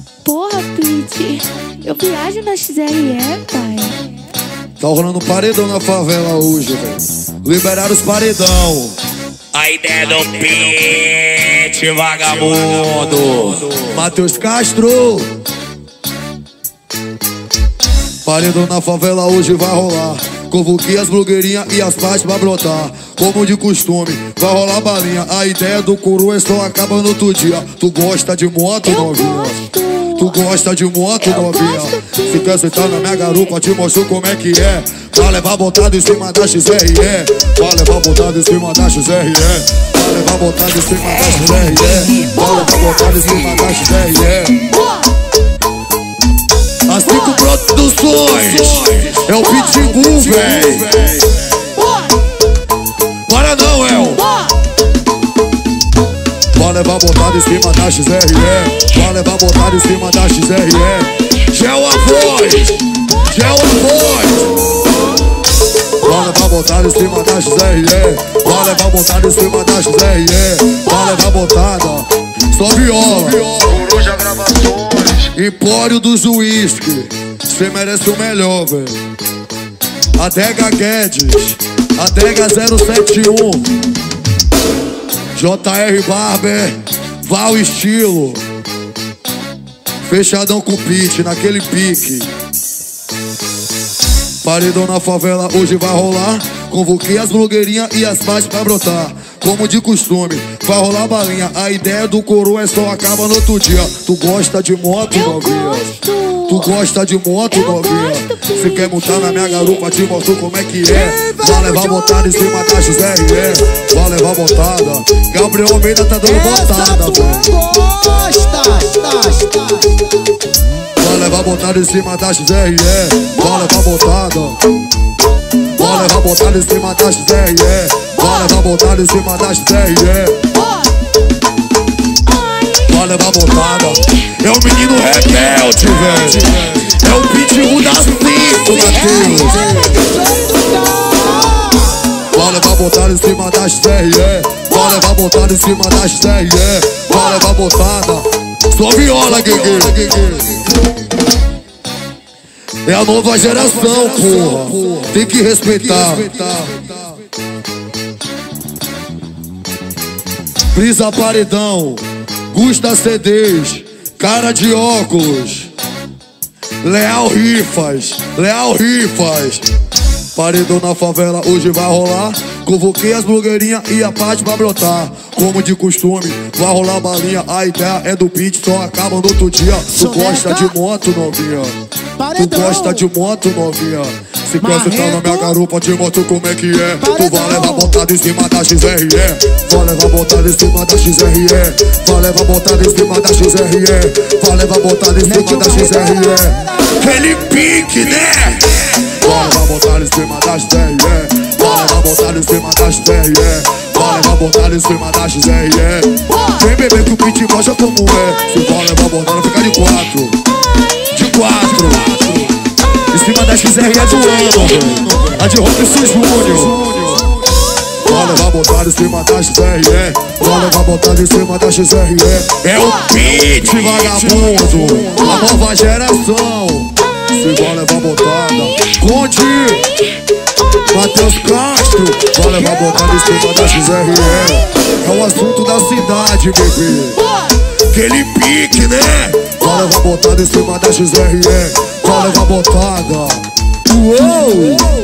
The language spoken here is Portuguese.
Porra, Pete, eu viajo na XRE, pai. Tá rolando um paredão na favela hoje, velho. Liberaram os paredão. A ideia do Pete, vagabundo. Matheus Castro. Paredão na favela hoje vai rolar. Convoquei as blogueirinhas e as partes pra brotar. Como de costume, vai rolar balinha. A ideia do coroa só acaba no outro dia. Tu gosta de moto, novinha? Tu gosta de moto, novinha? Se quer sentar na minha garupa, te mostro como é que é. Vai levar botada em cima da XRE. Vai levar botada em cima da XRE. Vai levar botada em cima da XRE. Vai levar botada em cima da XRE. As 5 produções é o Pitbull, véi. Bora não, El. Vai levar botada em cima da XRE. Vai levar botada em cima da XRE. Gel a voz. Gel a voz. Vai levar botada em cima da XRE. Vai levar botada em cima da XRE. Vai levar botada. Só viola. Coruja Gravações. Empório dos Whisky. Cê merece o melhor, velho. Adega Guedes. Adega 071. JR Barber. Val Estilo. Fechadão com Pete, naquele pique. Paredão na favela hoje vai rolar. Convoquei as blogueirinhas e as partes pra brotar. Como de costume, vai rolar balinha. A ideia do coroa só acaba no outro dia. Tu gosta de moto, novinha? Tu gosta de moto, novinha? Se quer montar na minha garupa, te mostro como é que é. Vai levar botada em cima da XRE. Vai levar botada. Gabriel Almeida tá dando botada, velho. Vai levar botada em cima da XRE. Vai levar botada. Vai levar botada em cima da XRE. Vai levar botada em cima da XRE. Vai levar botada. É o menino rebelde, velho. É o Pitbull das 5, Matheus. Vai levar botada em cima da XRE. Vai levar botada em cima da XRE. Vai levar botada. Só viola, Guegue. É a nova geração, porra. Tem que respeitar. Brisa Paredão. Gusta CDs. Cara de óculos. Leal Rifas. Leal Rifas. Paredão na favela hoje vai rolar. Convoquei as blogueirinhas e a parte pra brotar. Como de costume, vai rolar balinha. A ideia é do Pete, só acaba no outro dia. Tu gosta de moto, novinha? Tu gosta de moto, novinha? Se quer sentar na minha garupa, te mostro como é que é. Tu vai levar botada em cima da XRE. Vai levar botada em cima da XRE. Vai levar botada em cima da XRE. Vai levar botada em cima da XRE. Aquele pique, né? Vai levar botada em cima da XRE. Vai levar botada em cima da XRE. Vai levar botada em cima da XRE. Vem beber que o Pete mostra como é. Se vai levar botada, fica de 4. De 4. Em cima da XRE é do ano. A de Robson Júnior. Vai levar botada em cima da XRE. Vai levar botada em cima da XRE. É o Pete, vagabundo. A nova geração. Se vai levar botada. Conte. Matheus Castro. Vai levar botada em cima da XRE. É o assunto da cidade, bebê. Aquele pique, né? Vai levar botada em cima da XRE. Vai levar botada. Uou!